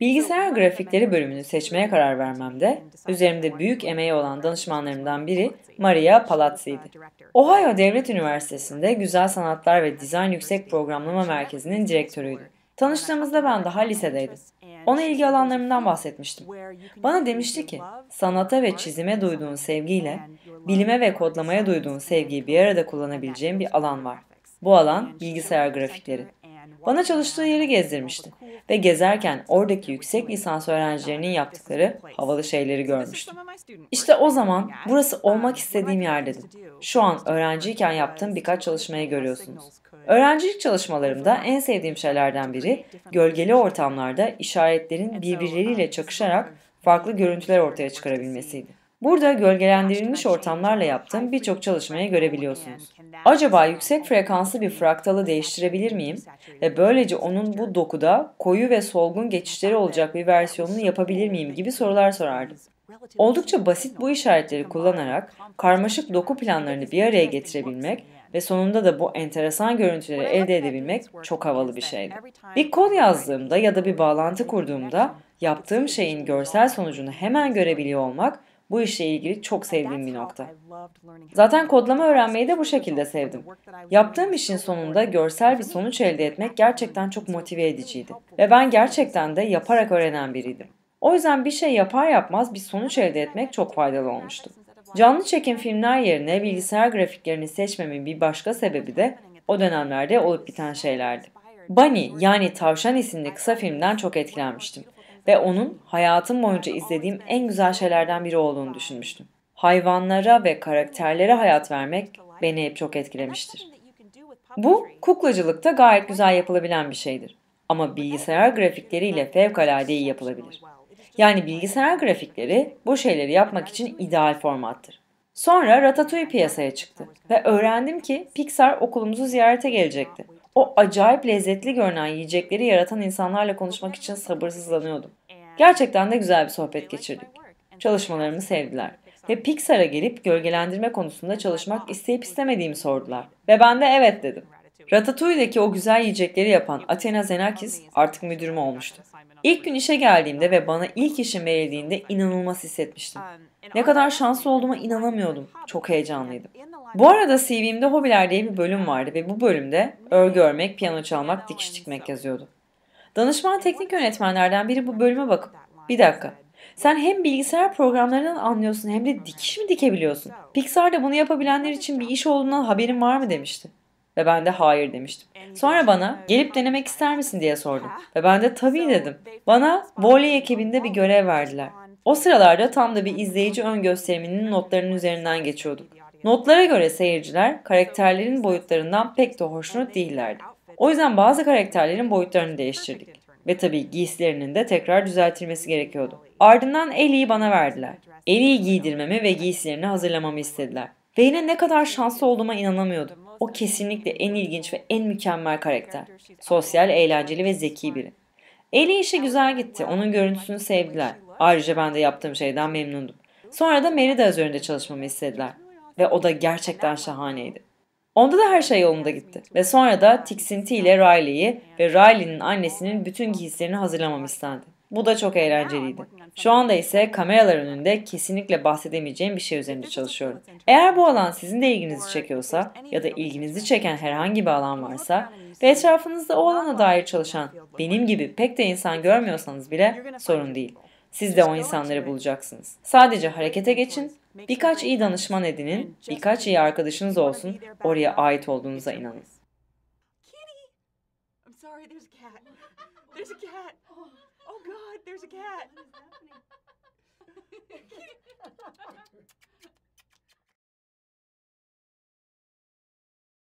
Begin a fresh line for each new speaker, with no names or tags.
Bilgisayar grafikleri bölümünü seçmeye karar vermemde, üzerimde büyük emeği olan danışmanlarımdan biri Maria Palazzi'ydi. Ohio Devlet Üniversitesi'nde Güzel Sanatlar ve Dizayn Yüksek Programlama Merkezi'nin direktörüydü. Tanıştığımızda ben daha lisedeydim. Ona ilgi alanlarımdan bahsetmiştim. Bana demişti ki, sanata ve çizime duyduğun sevgiyle, bilime ve kodlamaya duyduğun sevgiyi bir arada kullanabileceğin bir alan var. Bu alan bilgisayar grafikleri. Bana çalıştığı yeri gezdirmişti ve gezerken oradaki yüksek lisans öğrencilerinin yaptıkları havalı şeyleri görmüştüm. İşte o zaman burası olmak istediğim yer dedim. Şu an öğrenciyken yaptığım birkaç çalışmayı görüyorsunuz. Öğrencilik çalışmalarımda en sevdiğim şeylerden biri gölgeli ortamlarda işaretlerin birbirleriyle çakışarak farklı görüntüler ortaya çıkarabilmesiydi. Burada gölgelendirilmiş ortamlarla yaptığım birçok çalışmayı görebiliyorsunuz. Acaba yüksek frekanslı bir fraktalı değiştirebilir miyim ve böylece onun bu dokuda koyu ve solgun geçişleri olacak bir versiyonunu yapabilir miyim gibi sorular sorardım. Oldukça basit bu işaretleri kullanarak karmaşık doku planlarını bir araya getirebilmek ve sonunda da bu enteresan görüntüleri elde edebilmek çok havalı bir şeydi. Bir kod yazdığımda ya da bir bağlantı kurduğumda yaptığım şeyin görsel sonucunu hemen görebiliyor olmak bu işle ilgili çok sevdiğim bir nokta. Zaten kodlama öğrenmeyi de bu şekilde sevdim. Yaptığım işin sonunda görsel bir sonuç elde etmek gerçekten çok motive ediciydi. Ve ben gerçekten de yaparak öğrenen biriydim. O yüzden bir şey yapar yapmaz bir sonuç elde etmek çok faydalı olmuştu. Canlı çekim filmler yerine bilgisayar grafiklerini seçmemin bir başka sebebi de o dönemlerde olup biten şeylerdi. Bunny yani Tavşan isimli kısa filmden çok etkilenmiştim ve onun hayatım boyunca izlediğim en güzel şeylerden biri olduğunu düşünmüştüm. Hayvanlara ve karakterlere hayat vermek beni hep çok etkilemiştir. Bu kuklacılıkta gayet güzel yapılabilen bir şeydir. Ama bilgisayar grafikleriyle fevkalade iyi yapılabilir. Yani bilgisayar grafikleri bu şeyleri yapmak için ideal formattır. Sonra Ratatouille piyasaya çıktı ve öğrendim ki Pixar okulumuzu ziyarete gelecekti. O acayip lezzetli görünen yiyecekleri yaratan insanlarla konuşmak için sabırsızlanıyordum. Gerçekten de güzel bir sohbet geçirdik. Çalışmalarımı sevdiler ve Pixar'a gelip gölgelendirme konusunda çalışmak isteyip istemediğimi sordular. Ve ben de evet dedim. Ratatouille'deki o güzel yiyecekleri yapan Athena Xenakis artık müdürüm olmuştu. İlk gün işe geldiğimde ve bana ilk işim verildiğinde inanılmaz hissetmiştim. Ne kadar şanslı olduğuma inanamıyordum. Çok heyecanlıydım. Bu arada CV'mde hobiler diye bir bölüm vardı ve bu bölümde örgü örmek, piyano çalmak, dikiş dikmek yazıyordu. Danışman teknik yönetmenlerden biri bu bölüme bakıp, bir dakika, sen hem bilgisayar programlarından anlıyorsun hem de dikiş mi dikebiliyorsun? Pixar'da bunu yapabilenler için bir iş olduğundan haberin var mı demişti. Ve ben de hayır demiştim. Sonra bana gelip denemek ister misin diye sordu. Ve ben de tabii dedim. Bana voley ekibinde bir görev verdiler. O sıralarda tam da bir izleyici ön gösteriminin notlarının üzerinden geçiyorduk. Notlara göre seyirciler karakterlerin boyutlarından pek de hoşnut değillerdi. O yüzden bazı karakterlerin boyutlarını değiştirdik. Ve tabii giysilerinin de tekrar düzeltilmesi gerekiyordu. Ardından Ellie'yi bana verdiler. Ellie'yi giydirmemi ve giysilerini hazırlamamı istediler. Ve yine ne kadar şanslı olduğuma inanamıyordum. O kesinlikle en ilginç ve en mükemmel karakter. Sosyal, eğlenceli ve zeki biri. Ellie işi güzel gitti. Onun görüntüsünü sevdiler. Ayrıca ben de yaptığım şeyden memnundum. Sonra da Merida üzerinde çalışmamı istediler. Ve o da gerçekten şahaneydi. Onda da her şey yolunda gitti. Ve sonra da tiksintiyle Riley'i ve Riley'nin annesinin bütün giysilerini hazırlamam istendi. Bu da çok eğlenceliydi. Şu anda ise kameralar önünde kesinlikle bahsedemeyeceğim bir şey üzerinde çalışıyorum. Eğer bu alan sizin de ilginizi çekiyorsa ya da ilginizi çeken herhangi bir alan varsa ve etrafınızda o alana dair çalışan benim gibi pek de insan görmüyorsanız bile sorun değil. Siz de o insanları bulacaksınız. Sadece harekete geçin, birkaç iyi danışman edinin, birkaç iyi arkadaşınız olsun, oraya ait olduğunuza inanın.
I'm sorry, there's a cat. There's a cat. Oh God, there's a cat.